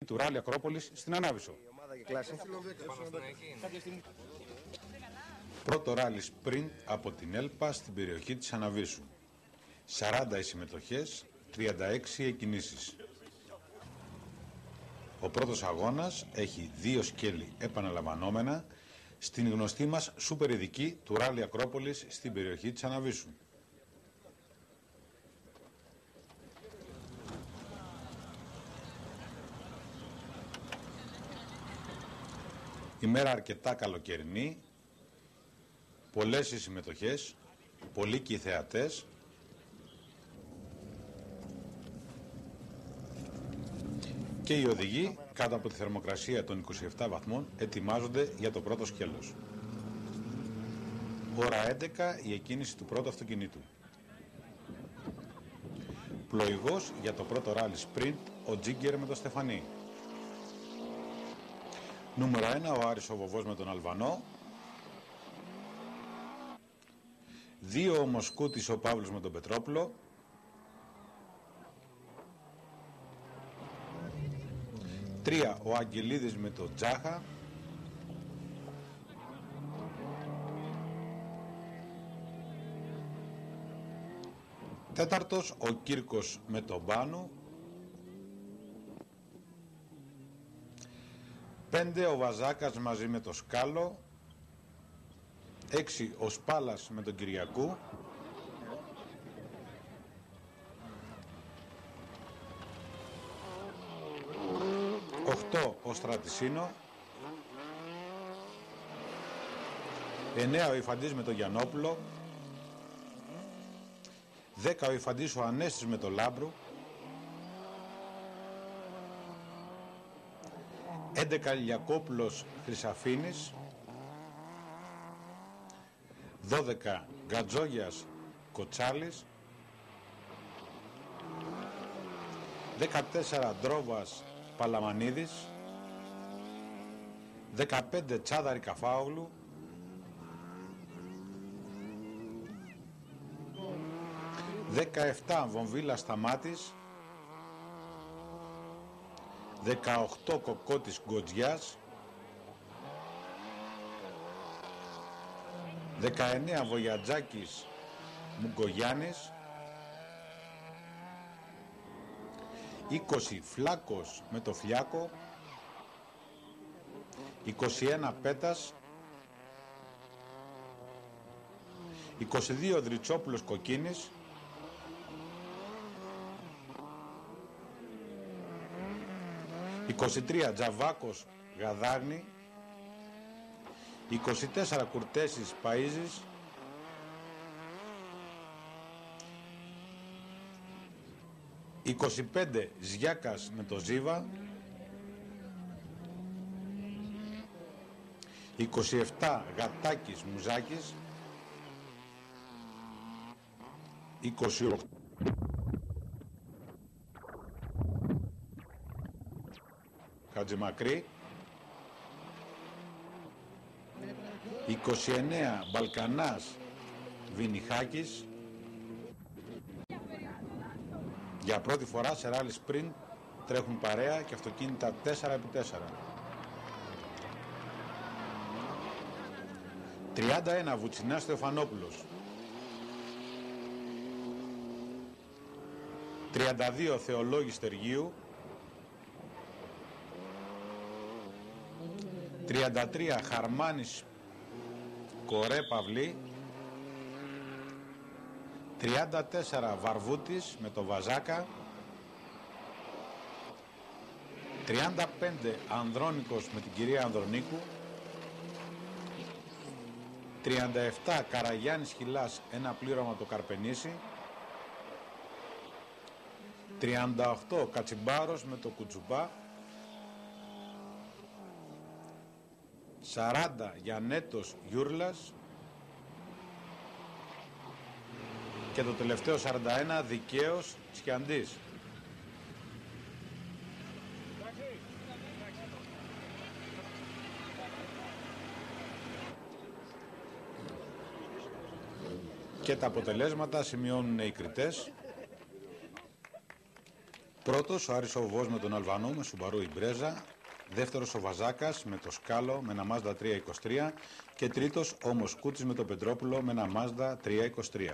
του Ράλι Ακρόπολης στην Ανάβησο. Πρώτο ράλι sprint από την Έλπα στην περιοχή της Αναβίσου. 40 οι συμμετοχές, 36 οι κινήσεις. Ο πρώτος αγώνας έχει 2 σκέλη επαναλαμβανόμενα στην γνωστή μας σούπερ ειδική του Ράλι Ακρόπολης στην περιοχή της Αναβίσου. Ημέρα αρκετά καλοκαιρινή, πολλές οι συμμετοχές, πολλοί και οι θεατές. Και οι οδηγοί, κάτω από τη θερμοκρασία των 27 βαθμών, ετοιμάζονται για το πρώτο σκέλος. Ώρα 11 η εκκίνηση του πρώτου αυτοκινήτου. Πλοηγός για το πρώτο ράλι sprint, ο Τζίγκερ με τον Στεφανή. Νούμερο 1 ο Άρης ο Βοβός με τον Αλβανό. 2 ο Μοσκούτης ο Παύλος με τον Πετρόπουλο. 3 ο Αγγελίδης με τον Τζάχα. 4 ο Κύρκος με τον Πάνου. 5 ο Βαζάκας μαζί με τον Σκάλο. 6 ο Σπάλας με τον Κυριακού. 8 ο Στρατισίνο. 9 ο Ιφαντής με τον Γιαννόπουλο. 10 ο Ιφαντής ο Ανέστης με τον Λάμπρου. 11 Λιακόπουλος Χρυσαφίνης. 12 Γκατζόγιας Κοτσάλης. 14 Ντρόβας Παλαμανίδης. 15 Τσάδαρη Καφάογλου. 17 Βομβίλα Σταμάτης. 18 Κοκότης Γκοτζιάς. 19 Βοιατζάκης Μουγκογιάννης. 20 Φλάκος με το Φλιάκο. 21 Πέτας. 22 Δριτσόπουλος Κοκκίνης. 23 Τζαβάκος Γαδάρνη. 24 Κουρτέσης Παΐζης. 25 Ζιάκας με το Ζίβα. 27 Γατάκης Μουζάκης. 28 Χατζημακρή. 29 Μπαλκανάς Βινιχάκης. Για πρώτη φορά σε ράλι sprint τρέχουν παρέα και αυτοκίνητα 4x4. 31 Βουτσινάς Θεοφανόπουλος. 32 Θεολόγης Στεργίου. 33 Χαρμάνης Κορέ Παυλή. 34 Βαρβούτης με το Βαζάκα. 35 Ανδρώνικος με την κυρία Ανδρονίκου. 37 Καραγιάννης Χιλάς, ένα πλήρωμα το Καρπενήσι. 38 Κατσιμπάρος με το Κουτσουπά. 40 Γιαννέτος Γιούρλας. Και το τελευταίο 41 Δικαίος Τσιαντής. Και τα αποτελέσματα σημειώνουν οι κριτές. Πρώτος ο Άρης ο Βοβός με τον Αλβανό με Σουμπαρού Ιμπρέζα. Δεύτερος ο Βαζάκας με το Σκάλο με ένα Mazda 323. Και τρίτος ο Μοσκούτης με το Πετρόπουλο με ένα Mazda 323.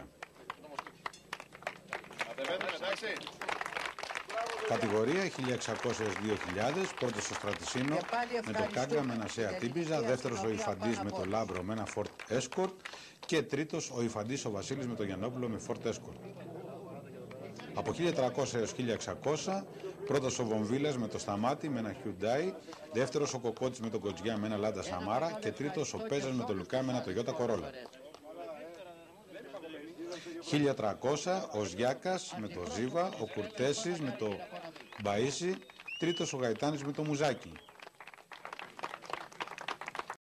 Κατηγορία 1600 έως 2000. Πρώτος ο Στρατισίνο με το Κάγκα με ένα Σέα Τίμπιζα. Δεύτερος ο Ιφαντής με το Λάμπρο με ένα Ford Escort. Και τρίτος ο Ιφαντής ο Βασίλης με το Γιαννόπουλο με Ford Escort. Από 1300 έως 1600, πρώτος ο Βομβίλας με το Σταμάτη με ένα Hyundai, δεύτερος ο Κοκότης με το Κοτζιά με ένα Λάντα Σαμάρα και τρίτος ο Πέζας με το Λουκά με ένα Toyota Corolla. 1300 ο Ζιάκας με το Ζίβα, ο Κουρτέσης με το Μπαΐσι, τρίτος ο Γαϊτάνης με το Μουζάκι.